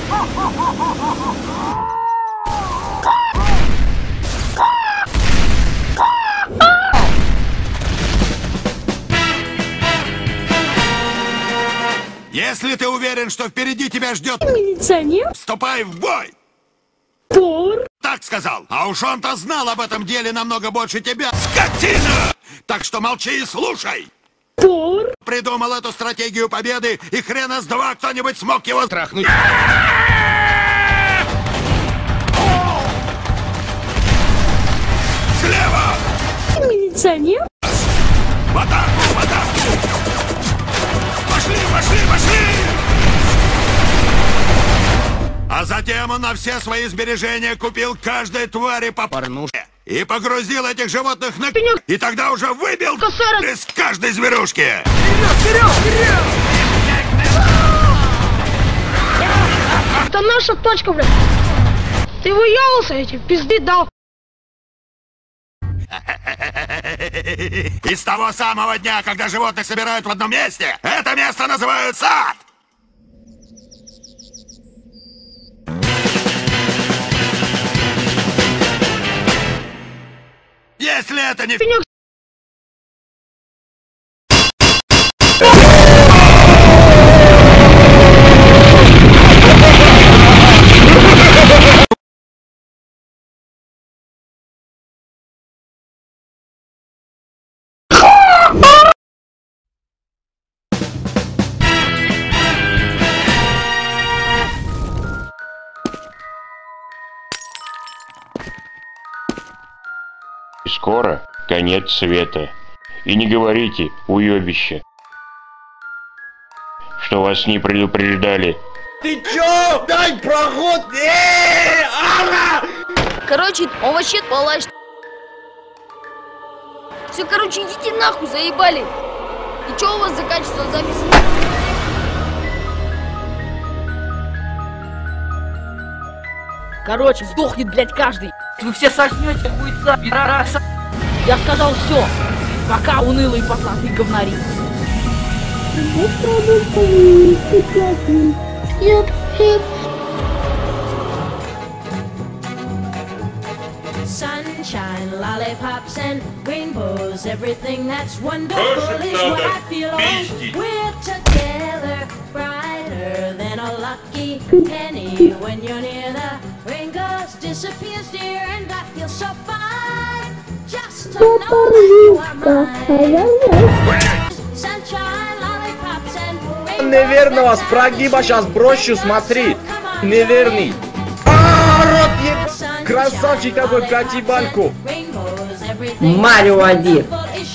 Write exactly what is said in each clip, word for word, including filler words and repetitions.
Если ты уверен, что впереди тебя ждет милиционер, вступай в бой! Тор. Так сказал. А уж он-то знал об этом деле намного больше тебя, скотина! Так что молчи и слушай! Тор придумал эту стратегию победы, и хрена с два кто-нибудь смог его трахнуть. Слева! Милиционер? В атаку, в атаку! Пошли, пошли, пошли! А затем он на все свои сбережения купил каждой твари по порнушке и погрузил этих животных на пенек, и тогда уже выбил из каждой зверушки. Вперед, вперед, вперед! Это наша точка, блядь. Ты выявился, эти пизды дал. И с того самого дня, когда животных собирают в одном месте, это место называют сад! Если это не Пенек. Скоро конец света. И не говорите, уёбище, что вас не предупреждали. Ты чё? Дай проход! Эээ! Ара! Короче, он вообще палач. Все, короче, идите нахуй, заебали. И чё у вас за качество записи? Короче, сдохнет, блядь, каждый. Вы все соснете, хуйца, пидораса. Я сказал все. Пока, унылые потлатые говнари. Sunshine, lollipops and rainbows. Everything that's wonderful is what I feel. We're together, brighter than a lucky penny. When you're near, the rain goes, disappears, dear, and I feel so fine. Just to know that you are mine. Sunshine, lollipops and rainbows. Неверного с прогиба сейчас бросю, смотри. Неверный. А, рот еб... Красавчик какой, пятибанку. Марио один.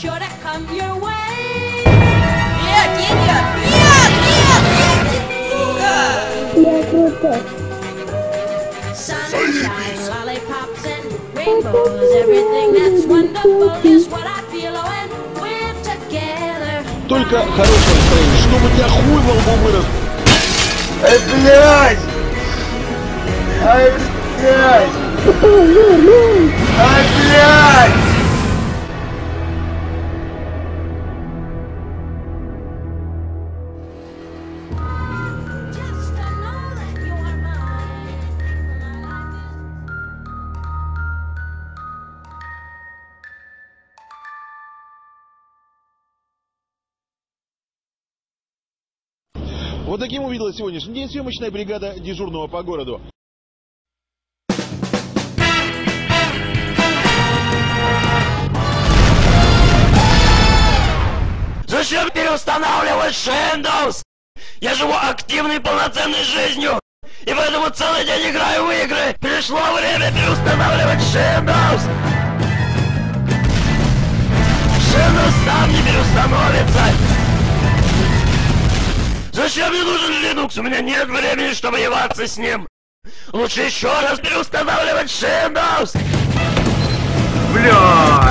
Только хорошее настроение, чтобы у тебя хуй во лбу вырос. Ай, блядь! Ай, блядь! Ай, блядь! Вот таким увидела сегодняшний день съемочная бригада дежурного по городу. Зачем переустанавливать Windows? Я живу активной полноценной жизнью, и поэтому целый день играю в игры. Пришло время переустанавливать Windows. Windows сам не переустановится. Зачем мне нужен Linux? У меня нет времени, чтобы ебаться с ним. Лучше еще раз переустанавливать Windows. Блядь!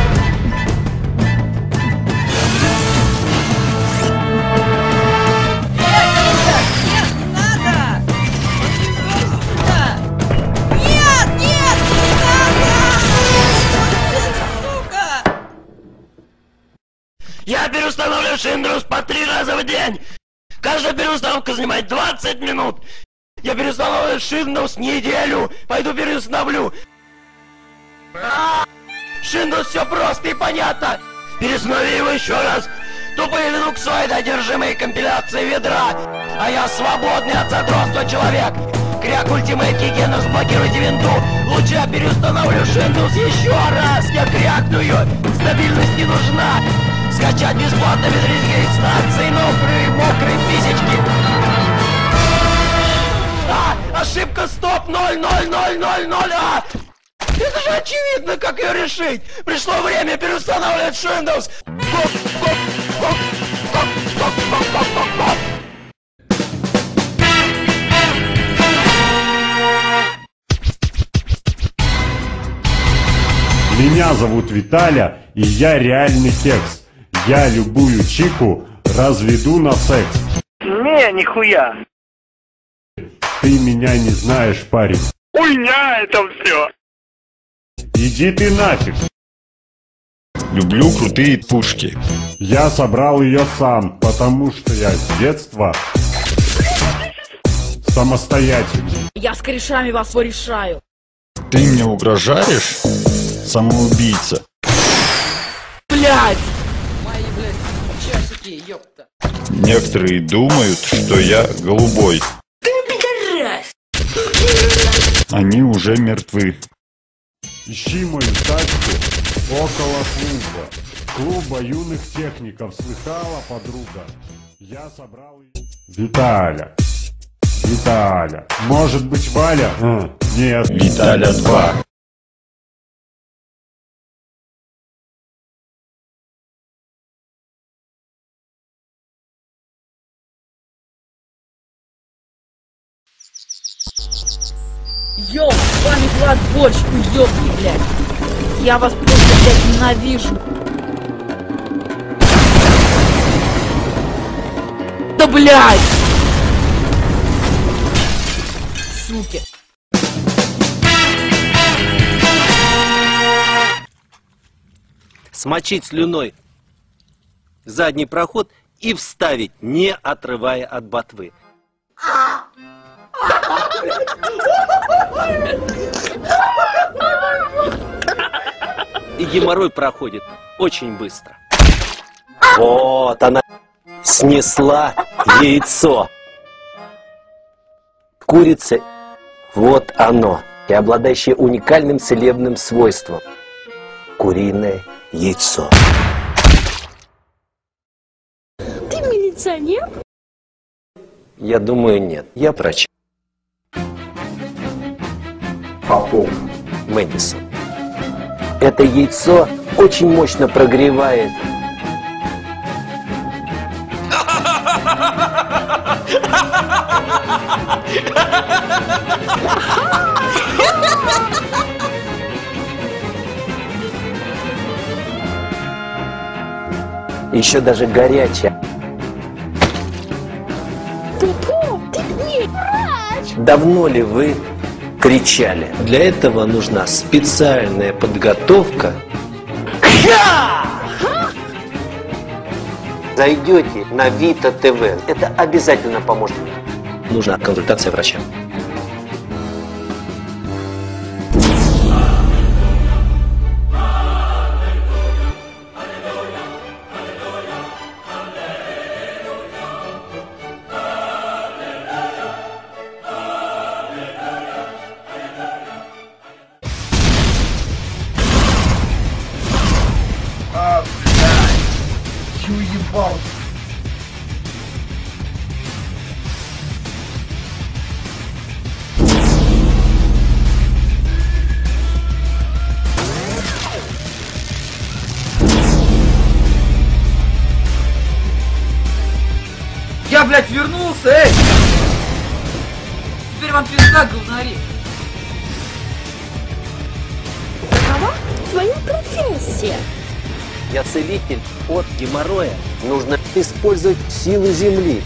Я переустанавливаю Windows по три раза в день. Каждая переустановка занимает двадцать минут. Я переустанавливаю Windows неделю. Пойду переустановлю. Windows все просто и понятно. Переустанови его еще раз. Тупые линуксоиды, одержимые компиляцией ведра. А я свободный от задротства человек. Кряк Ultimate Keygen, разблокируйте винду. Лучше я переустановлю Windows еще раз. Я крякну ее. Стабильность не нужна. Скачать бесплатно без регистрации мокрые, мокрые физички. А! Ошибка, стоп! Ноль, ноль, ноль, ноль, ноль, а! Это же очевидно, как ее решить! Пришло время переустанавливать Windows! Меня зовут Виталя, и я реальный кекс. Я любую чику разведу на секс. Не, нихуя. Ты меня не знаешь, парень. Хуйня это все. Иди ты нафиг. Люблю крутые пушки. Я собрал ее сам, потому что я с детства самостоятельный. Я с корешами вас порешаю. Ты мне угрожаешь, самоубийца? Блядь! Мои, блядь, часики, ёпта. Некоторые думают, что я голубой. Ты пидорас! Они уже мертвы. Ищи мою тачку около клуба. Клуба юных техников. Слыхала, подруга? Я собрал... Виталя. Виталя. Может быть, Валя? А, нет. Виталя два. Ёб, с вами Влад Борщ, уёбки, блядь. Я вас просто, блядь, ненавижу. Да, блядь! Суки. Смочить слюной задний проход и вставить, не отрывая от ботвы. И геморрой проходит очень быстро. Вот она снесла яйцо. Курица, вот оно, и обладающее уникальным целебным свойством. Куриное яйцо. Ты милиционер? Я думаю, нет. Я врач. Попов. Мэдисон. Это яйцо очень мощно прогревает. Еще даже горячее. Попов, ты не врач! Давно ли вы кричали? Для этого нужна специальная подготовка. Зайдете на Вита ТВ. Это обязательно поможет. Нужна консультация врача. Уебал. Я, блядь, вернулся, эй! Теперь вам пизда, говнари! Какова твоя профессия? Я целитель от геморроя. Нужно использовать силы земли.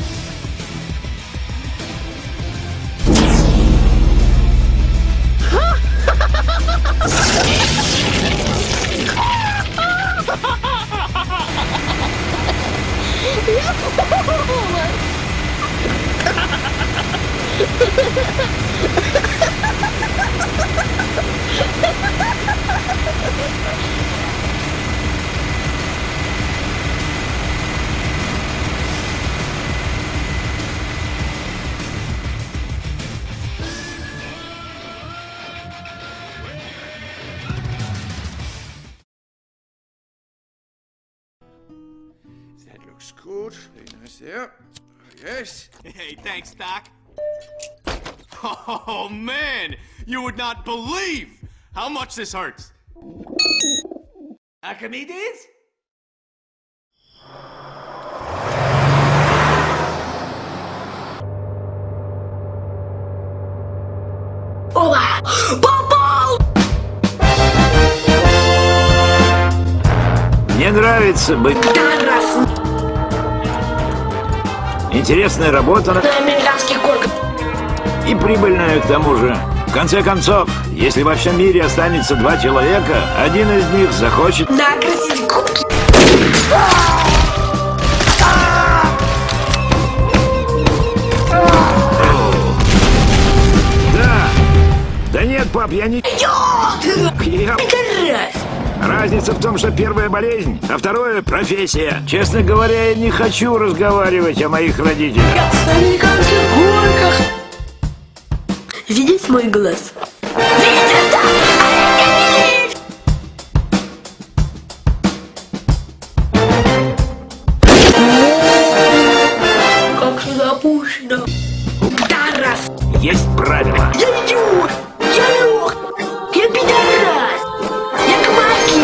That looks good. Very nice there. Yes. Hey, thanks, Doc. Oh, man! You would not believe how much this hurts. Archimedes? Оба! Попал! Мне нравится быть... Интересная работа на американских горках. И прибыльная к тому же. В конце концов, если во всем мире останется два человека, один из них захочет... Накрасить губки. Да! Да нет, пап, я не... Я... Разница в том, что первая болезнь, а второе профессия. Честно говоря, я не хочу разговаривать о моих родителях. На американских горках. Видеть мой глаз? Видите, да? Как же запущено. Пидорас. Есть правила. Я идиот. Я лох. Я пидорас. Я кваки.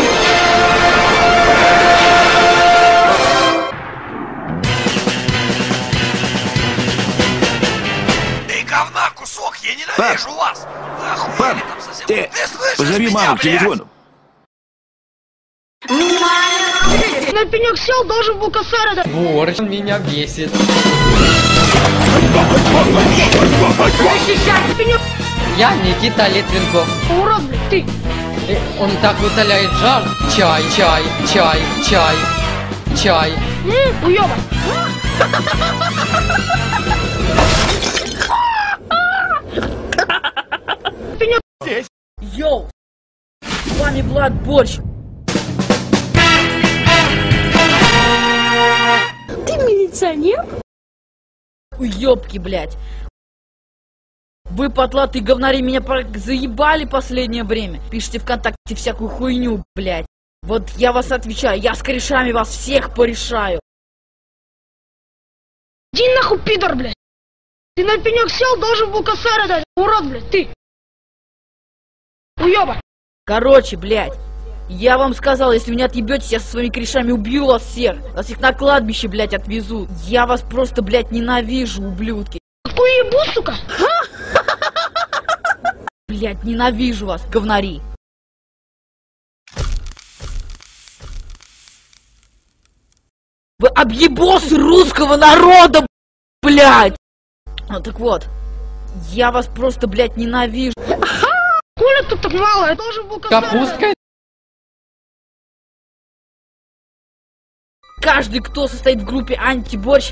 Эй, говна, кусок, я ненавижу вас! Пап, ты позови маму к телефону. На пенек сел, должен был косарь дать. Борщ меня бесит. Защищать пенек. Я Никита Литвинков. Урод, блядь, ты. Он так утоляет жар. Чай, чай, чай, чай, чай. Ммм, уёба. Йоу! С вами Влад Борщ. Ты милиционер? Уёбки, блядь. Вы, потлатые говнари, меня заебали последнее время. Пишите ВКонтакте всякую хуйню, блядь. Вот я вас отвечаю, я с корешами вас всех порешаю. Иди нахуй, пидор, блядь. Ты на пенек сел, должен был косарь дать. Урод, блядь, ты. Уёба. Короче, блядь. Я вам сказал, если вы не отъебетесь, я со своими корешами убью вас всех. Вас их на кладбище, блядь, отвезут. Я вас просто, блядь, ненавижу, ублюдки. Какую ебу, сука? Блядь, ненавижу вас, говнари. Вы объебосы русского народа, блядь! Ну так вот, я вас просто, блядь, ненавижу. Хули тут так мало? Я должен был капустка. Каждый, кто состоит в группе антиборщ.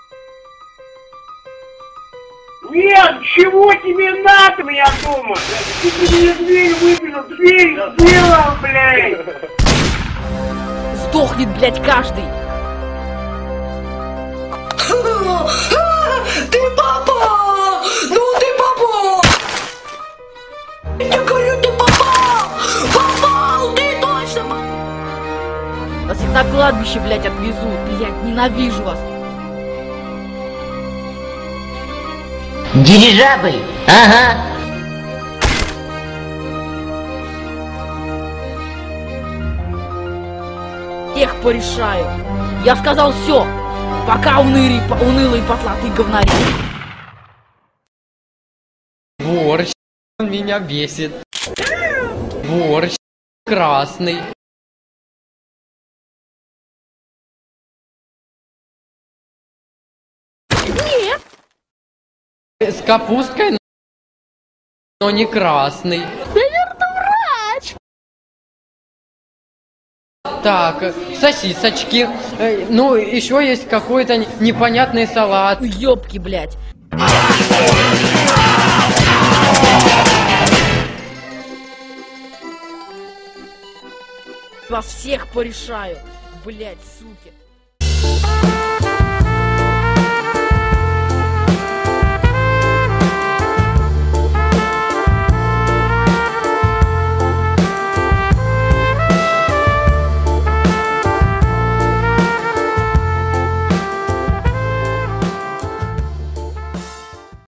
Нет, чего тебе надо, меня дома? Ты мне дверь выбежал, дверь сделал, блядь! Сдохнет, блядь, каждый. Ты попал! Ну ты попал! Я говорю, ты попал! Попал! Ты точно попал! Вас их на кладбище, блядь, отвезут. Блядь, ненавижу вас. Дирижабль, ага. Всех порешаю. Я сказал все. Пока, уныри, унылые потлатые говнари. Борщ меня бесит. Борщ красный. Нет. С капусткой, но не красный. Наверное, врач. Так, сосисочки. Ну, еще есть какой-то непонятный салат. Ёбки, блядь. Вас всех порешаю, блять, суки.